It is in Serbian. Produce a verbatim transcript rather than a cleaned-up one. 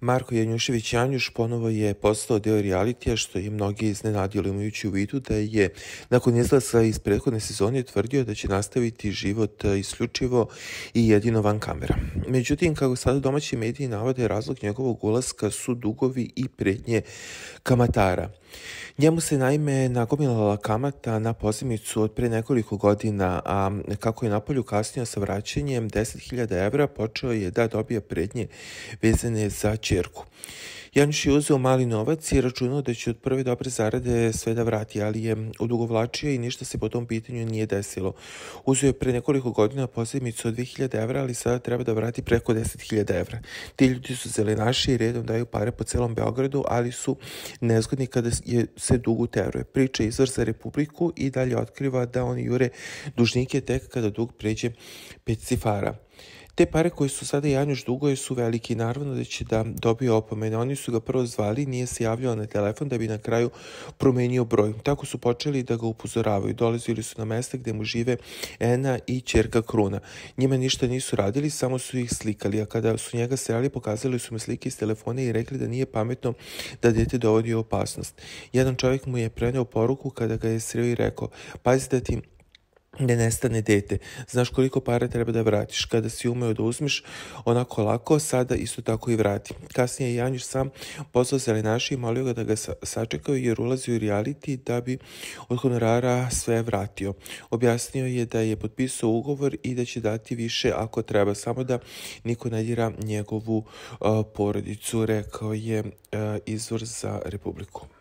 Marko Janjušević Janjuš ponovo je postao deo realitija, što je mnogi iznenadilo, imajući u vidu da je nakon izlaska iz prethodne sezone tvrdio da će nastaviti život isključivo i jedino van kamera. Međutim, kako sada domaći mediji navode, razlog njegovog ulaska su dugovi i pretnje kamatara. Njemu se naime nagomilala kamata na pozajmicu od pre nekoliko godina, a kako je napolju kasnio sa vraćanjem deset hiljada evra, počeo je da dobija pretnje vezane za ćerku. Janjuš je uzeo mali novac i računao da će od prve dobre zarade sve da vrati, ali je odugovlačio i ništa se po tom pitanju nije desilo. Uzeo je pre nekoliko godina pozajmicu od dve hiljade evra, ali sada treba da vrati preko deset hiljada evra. Ti ljudi su zelenaši i redom daju pare po celom Beogradu, ali su nezgodni kada je se dug uteruje. Priča izvor za Republiku i dalje otkriva da oni jure dužnike tek kada dug pređe pet cifara. Te pare koje su sada Janjuš duguje su veliki i naravno da će da dobije opomene. Oni su ga prvo zvali, nije se javljao na telefon da bi na kraju promenio broj. Tako su počeli da ga upozoravaju. Dolazili su na mesta gde mu žive Ena i ćerka Kruna. Njima ništa nisu radili, samo su ih slikali, a kada su njega sreli, pokazali su mu slike iz telefona i rekli da nije pametno da dete dovodi u opasnost. Jedan čovjek mu je preneo poruku kada ga je sreo i rekao: pazi da ti ne nestane dete, znaš koliko para treba da vratiš, kada si umeo da uzmeš onako lako, sada isto tako i vrati. Kasnije je Janjuš sam pozvao zelenaši i molio ga da ga sačekaju jer ulazi u reality da bi od honorara sve vratio. Objasnio je da je potpisao ugovor i da će dati više ako treba, samo da niko ne dira njegovu uh, porodicu, rekao je uh, izvor za Republiku.